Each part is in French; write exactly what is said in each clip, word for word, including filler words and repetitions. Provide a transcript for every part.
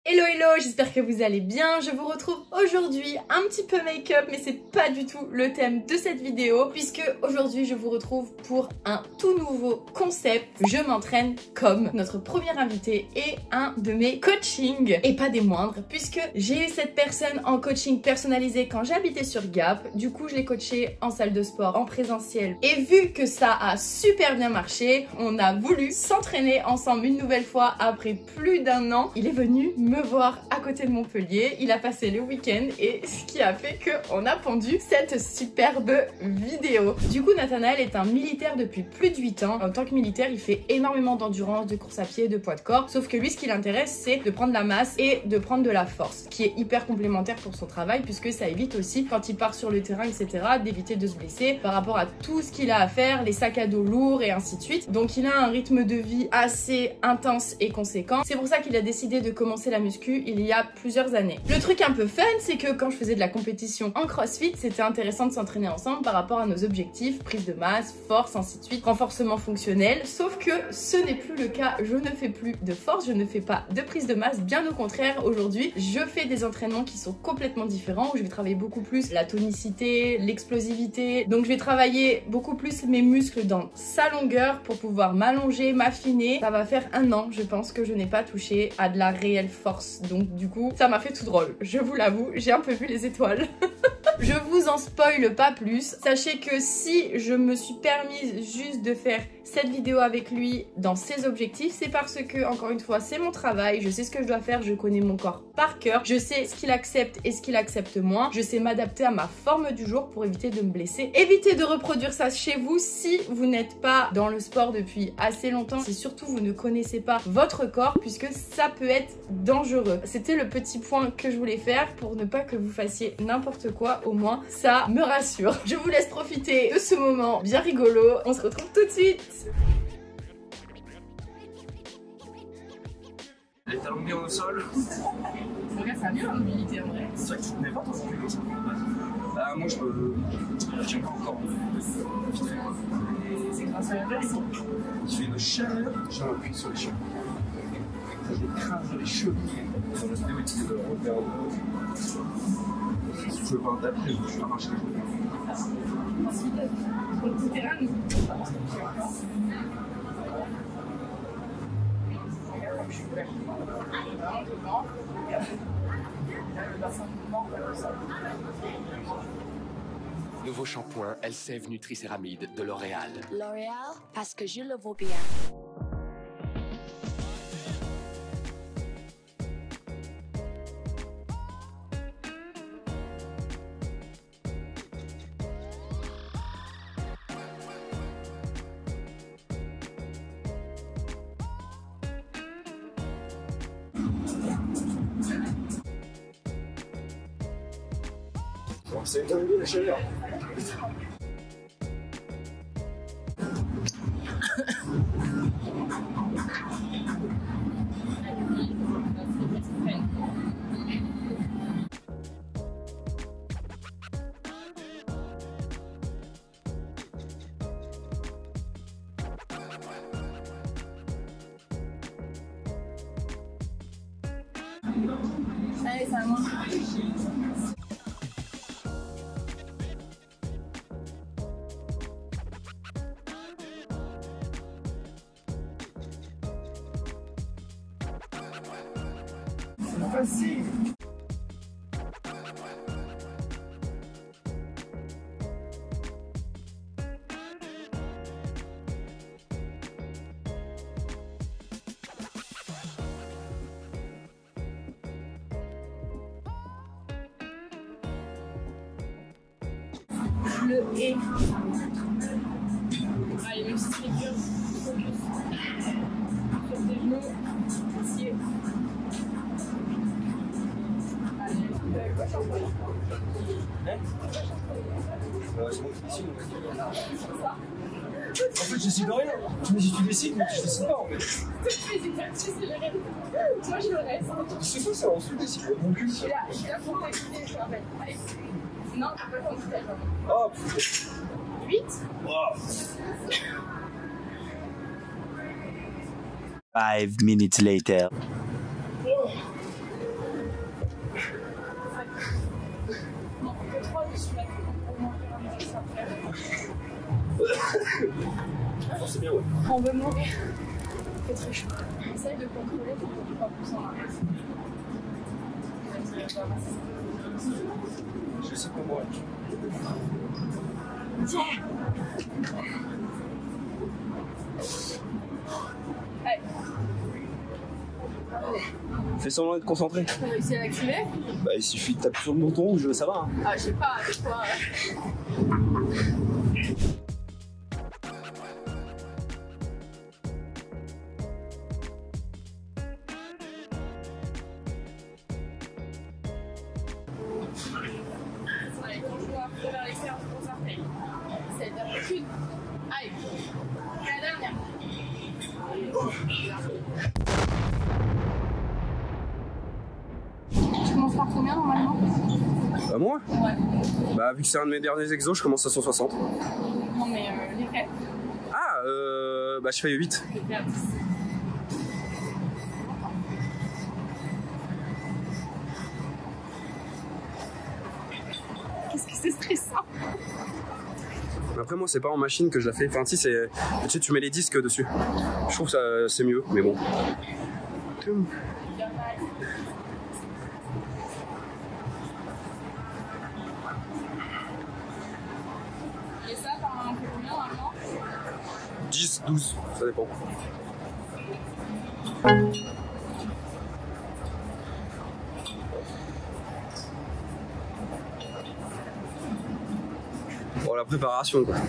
Hello hello, j'espère que vous allez bien. Je vous retrouve aujourd'hui un petit peu make-up, mais c'est pas du tout le thème de cette vidéo, puisque aujourd'hui je vous retrouve pour un tout nouveau concept. Je m'entraîne comme notre premier invité et un de mes coachings, et pas des moindres, puisque j'ai eu cette personne en coaching personnalisé quand j'habitais sur Gap. Du coup je l'ai coaché en salle de sport, en présentiel, et vu que ça a super bien marché, on a voulu s'entraîner ensemble une nouvelle fois après plus d'un an. Il est venu me voir à côté de Montpellier, il a passé le week-end et ce qui a fait qu'on a pondu cette superbe vidéo. Du coup Nathanaël est un militaire depuis plus de huit ans. En tant que militaire il fait énormément d'endurance, de course à pied, de poids de corps, sauf que lui ce qui l'intéresse c'est de prendre la masse et de prendre de la force, qui est hyper complémentaire pour son travail puisque ça évite aussi quand il part sur le terrain etc d'éviter de se blesser par rapport à tout ce qu'il a à faire, les sacs à dos lourds et ainsi de suite. Donc il a un rythme de vie assez intense et conséquent. C'est pour ça qu'il a décidé de commencer la muscu il y a plusieurs années. Le truc un peu fun, c'est que quand je faisais de la compétition en crossfit, c'était intéressant de s'entraîner ensemble par rapport à nos objectifs, prise de masse, force, ainsi de suite, renforcement fonctionnel. Sauf que ce n'est plus le cas, je ne fais plus de force, je ne fais pas de prise de masse, bien au contraire, aujourd'hui, je fais des entraînements qui sont complètement différents, où je vais travailler beaucoup plus la tonicité, l'explosivité, donc je vais travailler beaucoup plus mes muscles dans sa longueur pour pouvoir m'allonger, m'affiner. Ça va faire un an, je pense, que je n'ai pas touché à de la réelle force. Donc du coup, ça m'a fait tout drôle. Je vous l'avoue, j'ai un peu vu les étoiles. Je vous en spoil pas plus. Sachez que si je me suis permise juste de faire cette vidéo avec lui dans ses objectifs, c'est parce que, encore une fois, c'est mon travail. Je sais ce que je dois faire, je connais mon corps par cœur. Je sais ce qu'il accepte et ce qu'il accepte moins. Je sais m'adapter à ma forme du jour pour éviter de me blesser. Évitez de reproduire ça chez vous si vous n'êtes pas dans le sport depuis assez longtemps. Si surtout vous ne connaissez pas votre corps, puisque ça peut être dangereux. C'était le petit point que je voulais faire pour ne pas que vous fassiez n'importe quoi. Au moins, ça me rassure. Je vous laisse profiter de ce moment bien rigolo. On se retrouve tout de suite. Les talons bien au sol. Regarde, ça a bien la mobilité en vrai. C'est vrai que tu ne mets pas ton cul comme ça. Bah, moi, je me. Je tiens pas encore. Vite fait quoi. C'est grâce à la verse. Je fais une chaleur, j'ai un appui sur les cheveux. Ça j'écrase les cheveux. Dans la vidéo, il disait de repère de. Si tu veux pas un tapis, je vais arracher les cheveux. Ensuite, sur le petit terrain, nous. Regarde comme je suis ouvert. Vraiment devant. Regarde. Le bassin de mouvement, comme ça. Nouveau shampoing Elseve Nutri-Céramide de L'Oréal. L'Oréal, parce que je le vaux bien. C'est bien la chaleur. Allez, ça monte. Facile. Je le hais. Allez, même si c'est dur, focus. Sur tes genoux, fessiers. Euh, c'est bon, je décide. En fait, je décide de rien. Tu me dis tu décides, mais je décide pas en fait. Toutes mes exercices, c'est le reste. Moi, je le reste. C'est ça, c'est en dessous décide. Mon cul. Je suis là, je suis là pour t'activer, je te rappelle. Allez. Non, tu peux pas ton visage. Oh putain. huit. Wow. Five minutes later. Oh. c'est bien, ouais. On veut mourir. Il fait très chaud. Essaye de contrôler pour que tu pas plus en arrière. Je sais pas moi. Tiens. Allez. Fais semblant d'être concentré. T'as réussi à l'activer? Bah il suffit de taper sur le bouton rouge, ça va. Hein. Ah je sais pas, avec quoi. Allez, quand je vois vers l'extérieur, je concentre. C'est-à-dire une. Allez, la dernière. Tu commences par combien normalement? Bah moi? Ouais. Bah vu que c'est un de mes derniers exos, je commence à cent soixante. Non mais euh, les rêves. Ah euh, bah je fais huit. Je vais faire dix. Qu'est-ce que c'est stressant. Après moi c'est pas en machine que je la fais. Enfin si c'est. Tu sais tu mets les disques dessus. Je trouve que ça c'est mieux, mais bon. Et ça, t'en as un peu combien normalement? dix, douze, ça dépend. Bon la préparation quoi.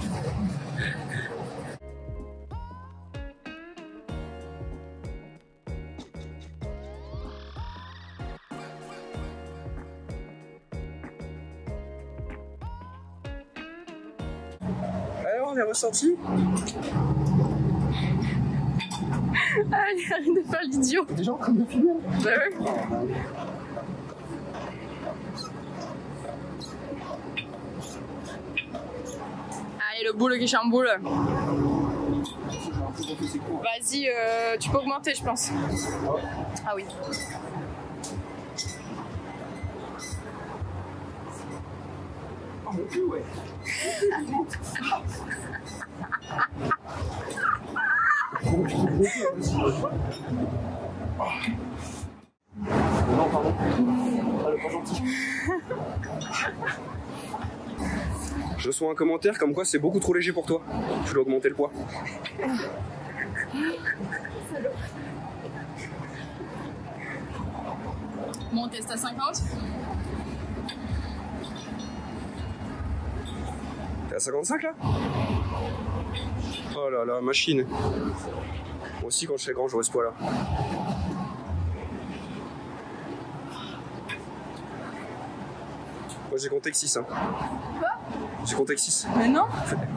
Alors les ressentis? Allez, arrête de faire l'idiot. Des gens comme le film. Bah ouais. Allez, le boule qui chamboule. Vas-y, euh, tu peux augmenter, je pense. Ah oui. Oh mon cul, ouais. Non, pardon. Ah, le pas gentil. Je reçois un commentaire comme quoi c'est beaucoup trop léger pour toi. Tu dois augmenter le poids. Bon, on teste à cinquante. T'es à cinquante-cinq là? Oh là là, machine. Moi aussi quand je serai grand j'aurai ce poids là. Moi j'ai compté que six hein. Quoi? J'ai compté que six. Mais non.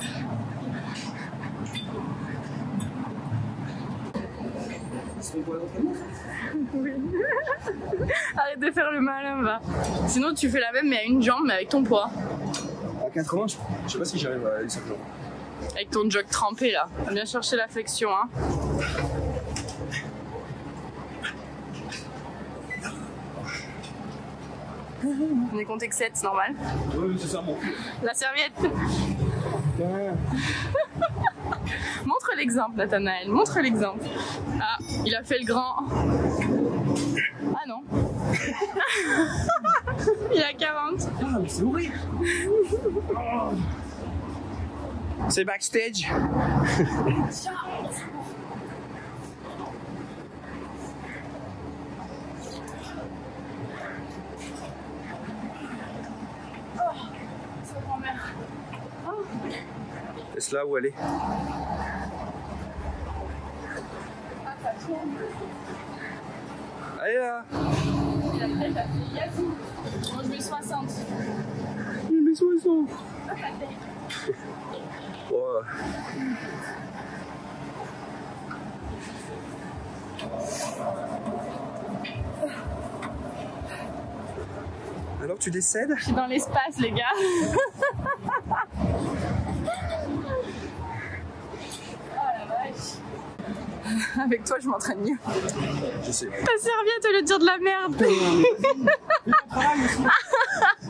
Oui. Arrête de faire le malin, va. Sinon tu fais la même mais à une jambe mais avec ton poids. À quatre-vingts, je, je sais pas si j'arrive à aller cinq jours. Avec ton jog trempé là. Viens chercher la flexion hein. On est compté que sept, c'est normal. Oui, c'est ça mon cul. La serviette. Montre l'exemple, Nathanaël, montre l'exemple. Ah, il a fait le grand. Ah non. Il a quarante. Ah, mais c'est horrible. C'est backstage. Sa grand-mère. Oh. Laisse-la où elle est. Ah, ça tourne. Allez là. Et après, t'as fait Yazoo. Moi, je mets soixante. Je mets soixante. Ah, ça fait. Oh. Alors tu décèdes? Je suis dans l'espace, les gars. Oh la vache. Avec toi, je m'entraîne mieux. Je sais. Ta serviette, au lieu de dire de la merde.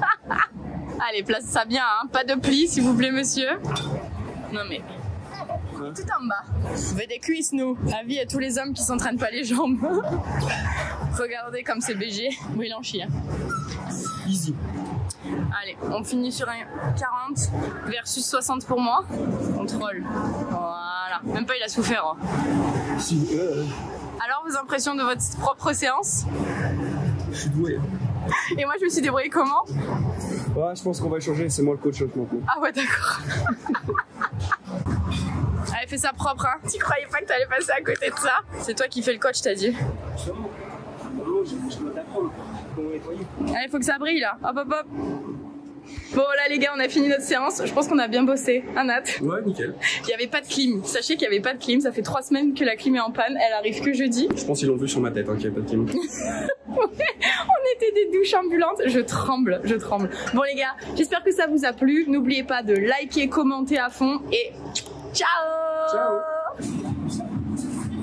Allez, place ça bien, hein. Pas de plis, s'il vous plaît, monsieur. Non mais... Ouais. Tout en bas. On veut des cuisses, nous. Avis à tous les hommes qui s'entraînent pas les jambes. Regardez comme c'est B G. Oui, il en chie. Hein. Easy. Allez, on finit sur un quarante versus soixante pour moi. Contrôle. Voilà. Même pas il a souffert. Hein. Si, euh... Alors, vos impressions de votre propre séance? Je suis doué. Et moi, je me suis débrouillée comment? Ouais, je pense qu'on va changer, c'est moi le coach maintenant. Ah ouais, d'accord. Allez, fais ça propre, hein. Tu croyais pas que t'allais passer à côté de ça? C'est toi qui fais le coach, t'as dit. Non, je dois t'apprendre comment nettoyer. Allez, faut que ça brille là. Hop, hop, hop. Bon là les gars, on a fini notre séance. Je pense qu'on a bien bossé. Hein, Nat? Ouais, nickel. Il n'y avait pas de clim. Sachez qu'il n'y avait pas de clim. Ça fait trois semaines que la clim est en panne. Elle arrive que jeudi. Je pense qu'ils l'ont vu sur ma tête, hein, qu'il n'y a pas de clim. On était des douches ambulantes. Je tremble, je tremble. Bon les gars, j'espère que ça vous a plu. N'oubliez pas de liker, commenter à fond et ciao. Ciao.